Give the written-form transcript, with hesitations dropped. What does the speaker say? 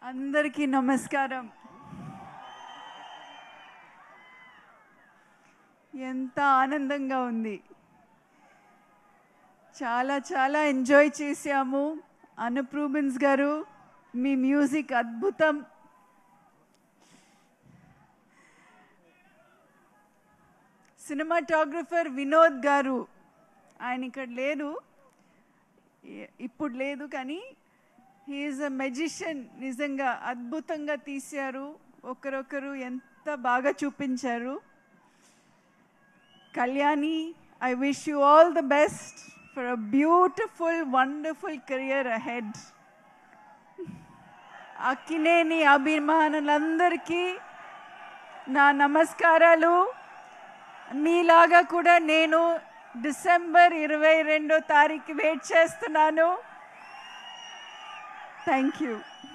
అందరికీ నమస్కారం. ఎంత ఆనందంగా ఉంది. చాలా చాలా ఎంజాయ్ చేశాము. అనూప్ రూబెన్స్ గారు, మీ మ్యూజిక్ అద్భుతం. సినిమాటోగ్రఫర్ వినోద్ గారు, ఆయన ఇక్కడ లేరు, ఇప్పుడు లేదు, కానీ హీ ఈజ్ అ మెజిషియన్. నిజంగా అద్భుతంగా తీశారు. ఒకరొకరు ఎంత బాగా చూపించారు. Kalyani, I wish you all the best for a beautiful wonderful career ahead. Akkineni అభిమానులందరికీ నా నమస్కారాలు. మీలాగా కూడా నేను డిసెంబర్ 22వ తారీఖు వెయిట్ చేస్తున్నాను. Thank you.